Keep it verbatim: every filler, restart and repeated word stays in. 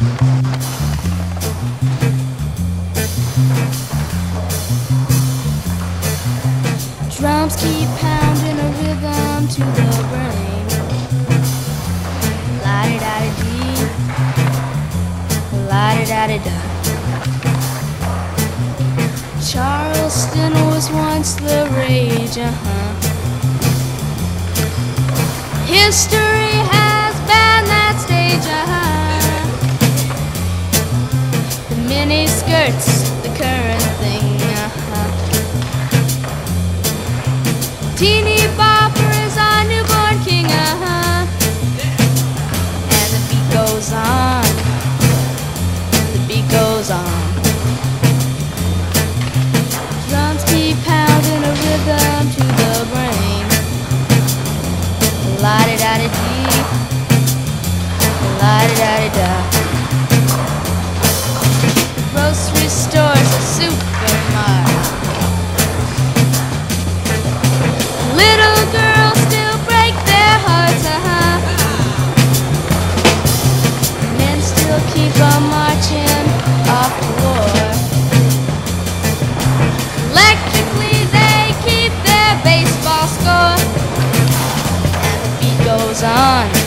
Drums keep pounding a rhythm to the brain. La-di-da-di-dee, la-di-da-di-da. Charleston was once the rage, uh-huh. History has banned that stage, uh-huh. The mini skirts, the current thing, uh-huh. Teeny bopper is our newborn king, uh-huh. And the beat goes on, the beat goes on. Drums keep pounding a rhythm to the brain. La-di-da-di-dee, la-di-da-di-da. Grocery store's a supermarket. Little girls still break their hearts, uh-huh. Men still keep on marching off to war. Electrically they keep their baseball score. And the beat goes on.